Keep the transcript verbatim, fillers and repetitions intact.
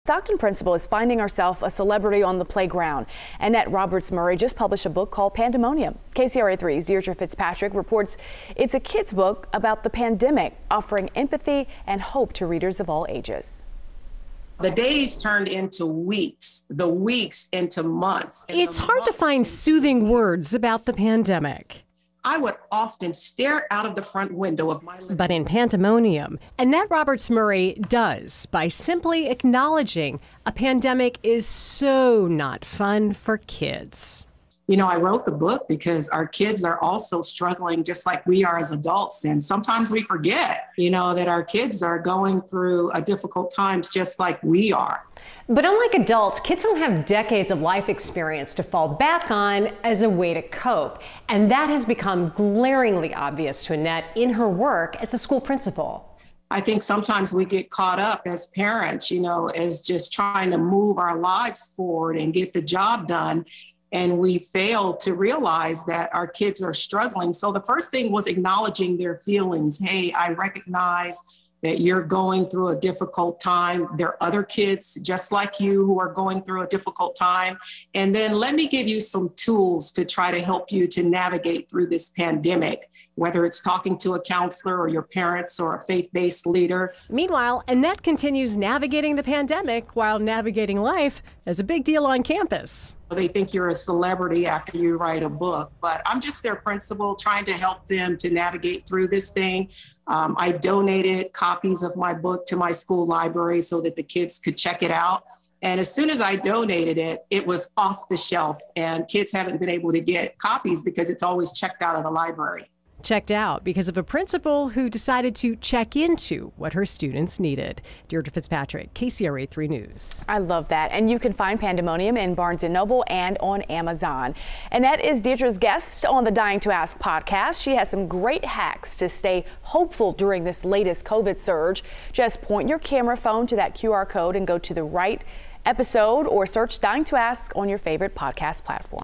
Stockton principal is finding herself a celebrity on the playground. Annette Roberts-Murray just published a book called Pandemonium. K C R A three's Deirdre Fitzpatrick reports it's a kid's book about the pandemic, offering empathy and hope to readers of all ages. The days turned into weeks, the weeks into months. It's hard to find soothing words about the pandemic. I would often stare out of the front window of my living But in Pandemonium, Annette Roberts-Murray does by simply acknowledging a pandemic is so not fun for kids. You know, I wrote the book because our kids are also struggling just like we are as adults. And sometimes we forget, you know, that our kids are going through a difficult times just like we are. But unlike adults, kids don't have decades of life experience to fall back on as a way to cope. And that has become glaringly obvious to Annette in her work as a school principal. I think sometimes we get caught up as parents, you know, as just trying to move our lives forward and get the job done. And we fail to realize that our kids are struggling. So the first thing was acknowledging their feelings. Hey, I recognize that you're going through a difficult time. There are other kids just like you who are going through a difficult time. And then let me give you some tools to try to help you to navigate through this pandemic, whether it's talking to a counselor or your parents or a faith-based leader. Meanwhile, Annette continues navigating the pandemic while navigating life as a big deal on campus. They think you're a celebrity after you write a book, but I'm just their principal trying to help them to navigate through this thing. Um, I donated copies of my book to my school library so that the kids could check it out. And as soon as I donated it, it was off the shelf, and kids haven't been able to get copies because it's always checked out of the library. Checked out because of a principal who decided to check into what her students needed. Deirdre Fitzpatrick, K C R A three News. I love that. And you can find Pandemonium in Barnes and Noble and on Amazon. Annette is Deirdre's guest on the Dying to Ask podcast. She has some great hacks to stay hopeful during this latest COVID surge. Just point your camera phone to that Q R code and go to the right episode or search Dying to Ask on your favorite podcast platform.